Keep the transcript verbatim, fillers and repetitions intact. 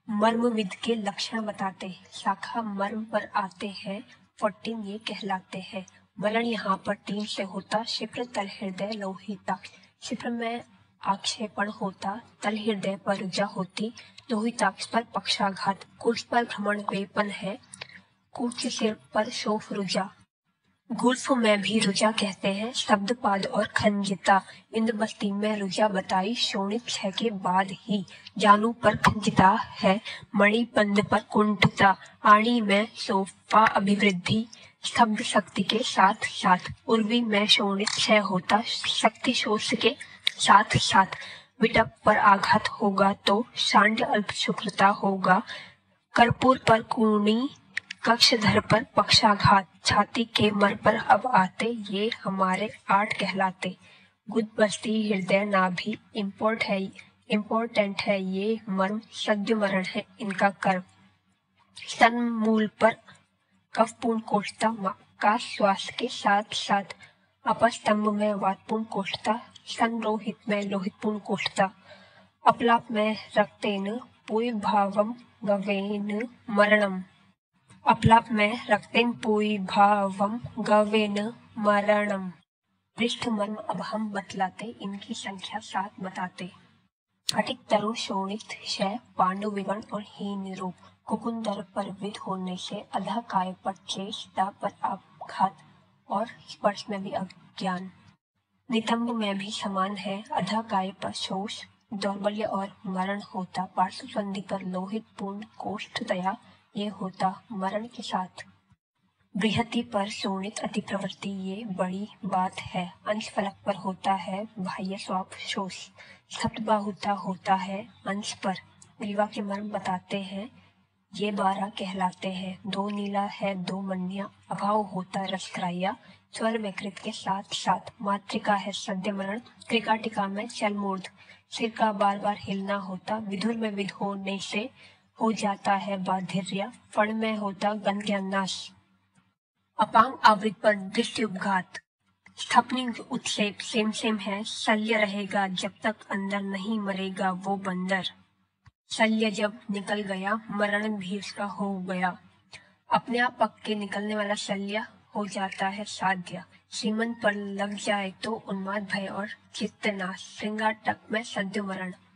मर्मविद के लक्षण बताते, शाखा मर्म पर आते हैं, फोर्टीन ये कहलाते हैं। मरण यहाँ पर तीन से होता, शिप्र तल हृदय लोहिताक्ष। शिप्र में आक्षेपण होता, तल हृदय पर रुजा होती, लोहिताक्ष पर पक्षाघात। कुश पर भ्रमण वेपन है, कुछ सिर पर शोफ रुजा। गुल्फ में भी रुजा कहते हैं, शब्दपाद और खंजिता। इंद्रबस्ती में रुजा बताई, शोणित छह के बाद ही। जानू पर खंजिता है, मणिपंद पर कुंठता। आणी में सोफा अभिवृद्धि, स्तब्ध शक्ति के साथ साथ। उर्वी में शोणित छह होता, शक्ति शोष के साथ साथ। विटप पर आघात होगा तो शांड अल्प शुक्रता होगा। कर्पूर पर कूणी, कक्षधर पर पक्षाघात। छाती के मर पर अब आते, ये हमारे आठ कहलाते। गुदबस्ती हृदय नाभि इम्पोर्ट है इम्पोर्टेंट है ये मर्म, सद्य मरण है इनका कर्म। स्तन मूल पर कफपूर्ण कोष्ठता का श्वास के साथ साथ। अपस्तंभ में वातपूर्ण कोष्ठता, संरोहित में लोहितपूर्ण कोष्ठता। अपलाप में रक्तेन पूयभावम गवेन मरणम। अपलाप में रक्तेन पूयभावम गवेन मरणम। पृष्ठ मर्म अब हम बतलाते, इनकी संख्या सात बताते। फटिक तरुण शोणित क्षय, पांडु विवर्ण और हीन रूप। कुकुंदर पर विद होने से, अधा काय पर चेष्टा पर आघात और स्पर्श में भी अज्ञान। नितंब में भी समान है, अधा काय पर शोष, दौर्बल्य और मरण होता। पार्श्व संधि पर लोहित पूर्ण कोष्ठतया, ये होता मरण के साथ। बृहति पर शोणित अति प्रवृत्ति, ये बड़ी बात है। अंश फलक पर होता है बाह्य स्वाप शोष। सप्त बाहुता होता है अंश पर। ग्रीवा के मर्म बताते हैं, ये बारह कहलाते हैं। दो नीला है दो मन्या, अभाव होता रसग्राह्य। स्वर विकृत के साथ साथ। मातृका है सद्य मरण, त्रिकाटिका में चलमूर्ध। सिर का बार बार हिलना होता, विधुर में विध होने से हो जाता है बाधिर्य। फण में होता गंध्यानाश। अपांग आवृत पर दृष्टि उपघात। स्थपनी उत्सेप सेम सेम है, शल्य रहेगा जब तक अंदर नहीं मरेगा वो बंदर। शल्य जब निकल गया, मरण भी उसका हो गया। अपने आप पक के निकलने वाला शल्य हो जाता है साध्य। सीमन पर लग जाए तो उन्माद भय और चित्तनाश। श्रृंगार तक में सद्य मरण।